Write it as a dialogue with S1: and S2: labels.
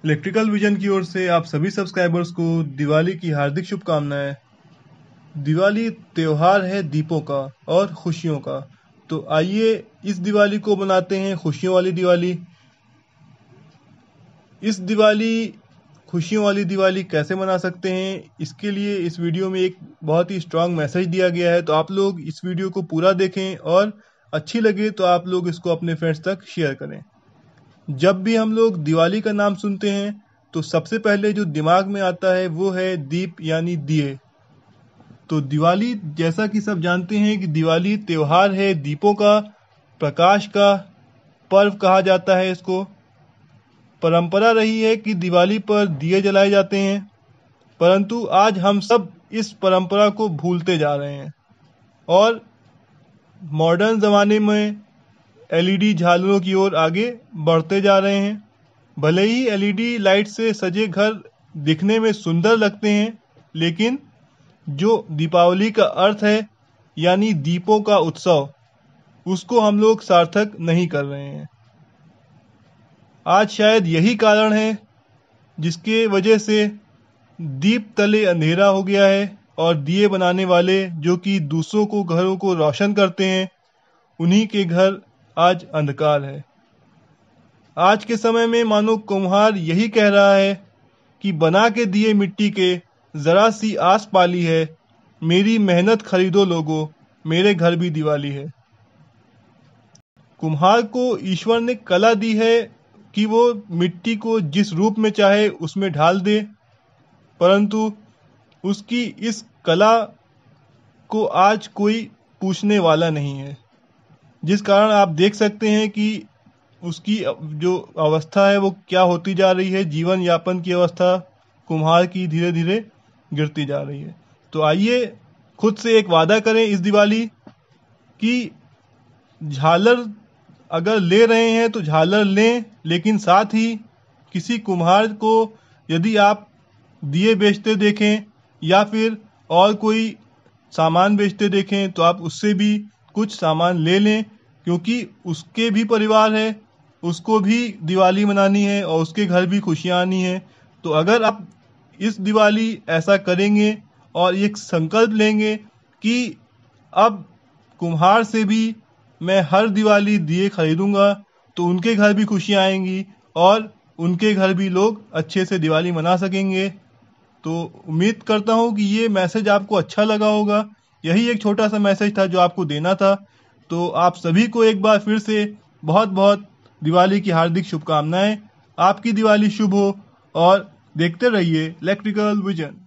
S1: Electrical vision की ओर से आप सभी सब्सक्राइबर्स को दिवाली की हार्दिक शुभकामनाएं। दिवाली त्योहार है दीपों का और खुशियों का। तो आइए इस दिवाली को मनाते हैं खुशियों वाली दिवाली। इस दिवाली खुशियों वाली दिवाली कैसे मना सकते हैं, इसके लिए इस वीडियो में एक बहुत ही स्ट्रांग मैसेज दिया गया है। तो आप लोग इस वीडियो को पूरा देखें और अच्छी लगे तो आप लोग इसको अपने फ्रेंड्स तक शेयर करें। जब भी हम लोग दिवाली का नाम सुनते हैं तो सबसे पहले जो दिमाग में आता है वो है दीप यानी दिए। तो दिवाली, जैसा कि सब जानते हैं कि दिवाली त्योहार है दीपों का, प्रकाश का पर्व कहा जाता है इसको। परंपरा रही है कि दिवाली पर दिए जलाए जाते हैं, परंतु आज हम सब इस परंपरा को भूलते जा रहे हैं और मॉडर्न ज़माने में एलईडी झालरों की ओर आगे बढ़ते जा रहे हैं। भले ही एलईडी लाइट से सजे घर दिखने में सुंदर लगते हैं, लेकिन जो दीपावली का अर्थ है यानी दीपों का उत्सव, उसको हम लोग सार्थक नहीं कर रहे हैं। आज शायद यही कारण है जिसके वजह से दीप तले अंधेरा हो गया है और दिए बनाने वाले जो कि दूसरों को घरों को रोशन करते हैं, उन्हीं के घर आज अंधकार है। आज के समय में मानो कुम्हार यही कह रहा है कि बना के दिए मिट्टी के, जरा सी आस पाली है, मेरी मेहनत खरीदो लोगो, मेरे घर भी दिवाली है। कुम्हार को ईश्वर ने कला दी है कि वो मिट्टी को जिस रूप में चाहे उसमें ढाल दे, परंतु उसकी इस कला को आज कोई पूछने वाला नहीं है, जिस कारण आप देख सकते हैं कि उसकी जो अवस्था है वो क्या होती जा रही है। जीवन यापन की अवस्था कुम्हार की धीरे धीरे गिरती जा रही है। तो आइए खुद से एक वादा करें इस दिवाली कि झालर अगर ले रहे हैं तो झालर लें, लेकिन साथ ही किसी कुम्हार को यदि आप दिए बेचते देखें या फिर और कोई सामान बेचते देखें तो आप उससे भी कुछ सामान ले लें, क्योंकि उसके भी परिवार है, उसको भी दिवाली मनानी है और उसके घर भी खुशियाँ आनी है। तो अगर आप इस दिवाली ऐसा करेंगे और एक संकल्प लेंगे कि अब कुम्हार से भी मैं हर दिवाली दिए खरीदूंगा, तो उनके घर भी खुशियाँ आएंगी और उनके घर भी लोग अच्छे से दिवाली मना सकेंगे। तो उम्मीद करता हूँ कि ये मैसेज आपको अच्छा लगा होगा। यही एक छोटा सा मैसेज था जो आपको देना था। तो आप सभी को एक बार फिर से बहुत बहुत दिवाली की हार्दिक शुभकामनाएं। आपकी दिवाली शुभ हो और देखते रहिए इलेक्ट्रिकल विजन।